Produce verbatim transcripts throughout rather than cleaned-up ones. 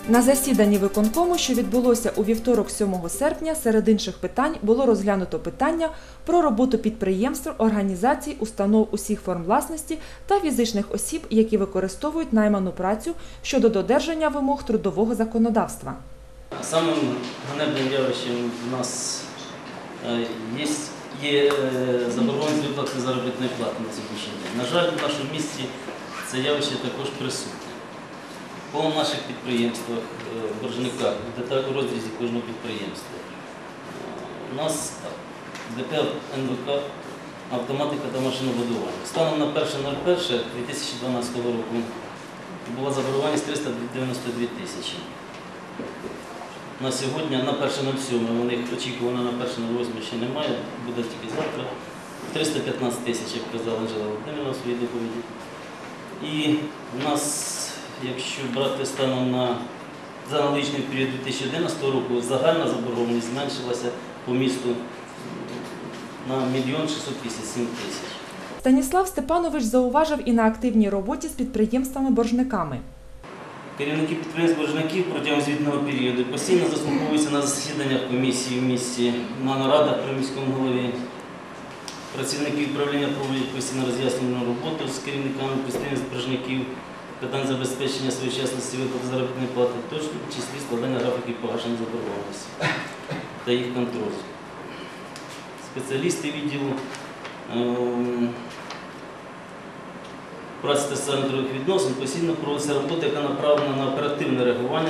На засіданні виконкому, що відбулося у вівторок сьомого серпня, серед інших питань було розглянуто питання про роботу підприємств, організацій, установ усіх форм власності та фізичних осіб, які використовують найману працю щодо додержання вимог трудового законодавства. Самим ганебним явищем у нас є, є заборгованість виплати заробітної плати на сьогоднішній день. На жаль, в нашому місті це явище також присутнє. По наших підприємствах, боржниках, в розрізі кожного підприємства. У нас ДП ен ве ка «Автоматика та машинобудування». Станом на перше перше дві тисячі дванадцятого року була заборгованість триста дев'яносто дві тисячі. На сьогодні, на перше сьоме, у них очікувано на перше восьме ще немає, буде тільки завтра. триста п'ятнадцять тисяч, як казала Анжела Володимирівна у своїй доповіді. І у нас, якщо брати станом на за аналогічний період дві тисячі одинадцятого року, загальна заборгованість зменшилася по місту на мільйон шістсот п'ятдесят сім тисяч. Станіслав Степанович зауважив і на активній роботі з підприємствами-боржниками. Керівники підприємств-боржників протягом звітного періоду постійно заслуховуються на засіданнях комісії в місті, на нарадах при міському голові. Працівники управління проводять постійно роз'яснювальну роботу з керівниками підприємств-боржників, питань забезпечення своєчасності виплати заробітної плати, в тому числі складання графіків погашення заборгованості та їх контроль. Спеціалісти відділу праці та соціально-трудових відносин постійно проводиться робота, яка направлена на оперативне реагування,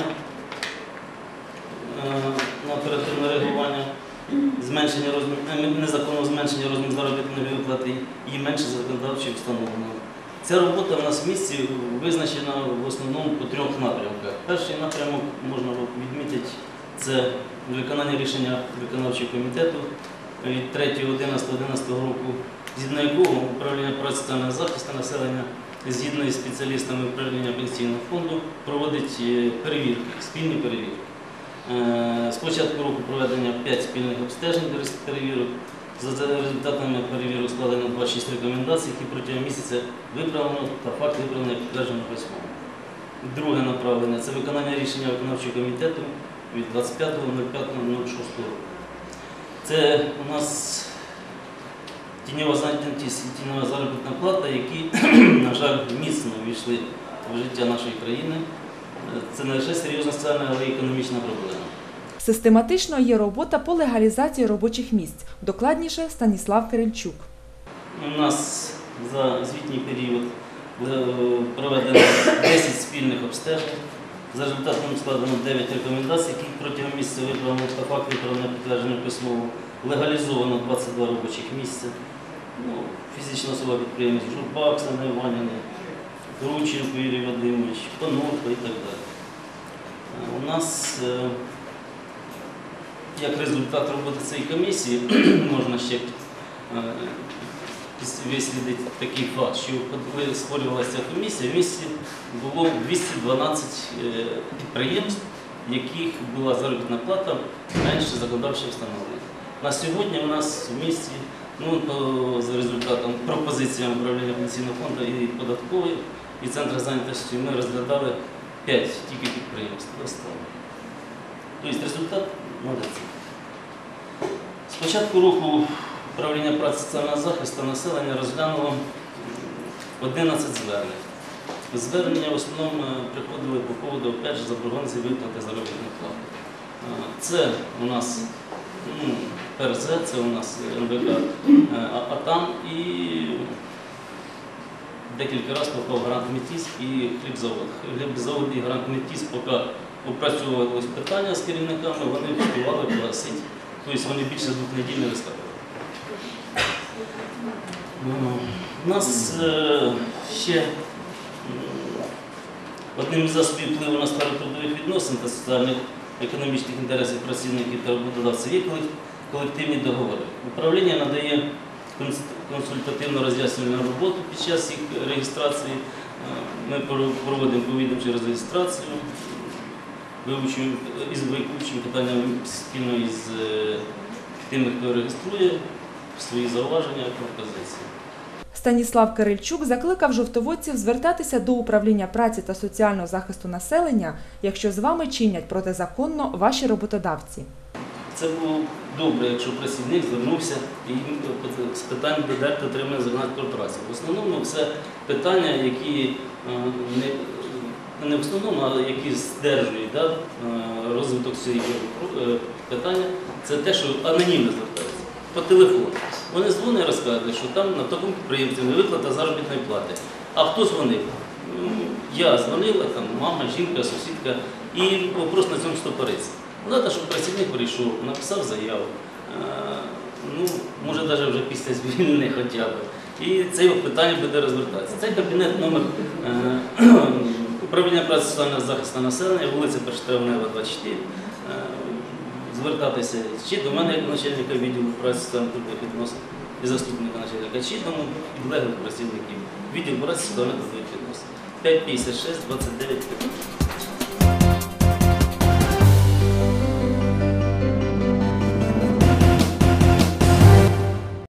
на оперативне реагування, зменшення розміру, незаконного зменшення розміру заробітної виплати і менше законодавчо встановлено. Ця робота в нас в місті визначена в основному по трьох напрямках. Перший напрямок, можна відмітити, це виконання рішення виконавчого комітету від третього одинадцятого дві тисячі одинадцятого року, згідно якого управління праці та соціального захисту населення згідно із спеціалістами управління пенсійного фонду проводить перевірки, спільні перевірки. З початку року проведення п'ять спільних обстежень перевірок. За результатами перевірок складено двадцять шість рекомендацій, які протягом місяця виправлено та факт виправлення підтверджено письмово. Друге направлення – це виконання рішення виконавчого комітету від двадцять п'ятого п'ятого шостого року. Це у нас тіньова зайнятість і тіньова заробітна плата, які, на жаль, міцно увійшли в життя нашої країни. Це не лише серйозна соціальна, але й економічна проблема. Систематично є робота по легалізації робочих місць. Докладніше Станіслав Кирильчук. У нас за звітній період проведено десять спільних обстежень. За результатом складено дев'ять рекомендацій, які протягом місяця виправлено та факт виправлення підтверджено письмово. Легалізовано двадцять два робочих місця. Ну, фізична особа підприємець Журба Оксана Іванівна, Рученко Юрій Вадимович, Панорко і так далі. У нас, як результат роботи цієї комісії, можна ще вислідити такий факт, що коли створювалася комісія, в місті було двісті дванадцять підприємств, в яких була заробітна плата менше законодавчо встановлена. На сьогодні у нас в місті, ну, за результатом пропозиціям управління пенсійного фонду і податкової, і центру зайнятості ми розглядали п'ять тільки підприємств. Тобто результат молодець. З початку року управління праці та соціального захисту населення розглянуло одинадцять звернень. Звернення в основному приходили по поводу, опять же, заборгованості виплати заробітної плати. Це у нас ну, пе ер зет, це у нас ен ве ка «Атам» і декілька разів попав Грант Метіс і хлібзавод. Хлібзавод і Грант Метіс, поки опрацьовувалися питання з керівниками, вони встигали погасити. Тобто вони більше двох неділь не виставили. У нас ще одним із засобів впливу на сферу трудових відносин та соціальних економічних інтересів працівників та роботодавців є колективні договори. Управління надає консультативно роз'яснювальну роботу під час їх реєстрації. Ми проводимо повідомчу реєстрацію, вивчуємо питання спільно із тими, хто реєструє, свої зауваження і пропозиції. Станіслав Кирильчук закликав жовтоводців звертатися до управління праці та соціального захисту населення, якщо з вами чинять протизаконно ваші роботодавці. Це було добре, якщо працівник звернувся і з питань додати отримання законодавчої праці. В основному це питання, які не, не в основному, а які здержують да, розвиток цієї питання, це те, що анонімно звертаються по телефону. Вони дзвонять і розказують, що там на такому підприємстві не виплата заробітної плати. А хто дзвонив? Я дзвонила, там, мама, жінка, сусідка, і вопрос на цьому стопориться. Треба, щоб працівник прийшов, написав заяву, ну, може навіть вже після звільнення хоча б. І це питання буде розвертатися. Це кабінет номер управління праці соціального захисту населення, вулиця Перша Травнева, двадцять чотири. Звертатися чи до мене, як начальника відділу праці соціальних відносин і заступника начальника, чи до підлеглих працівників. Відділ праці соціальних відносин. п'ять п'ятдесят шість двадцять дев'ять.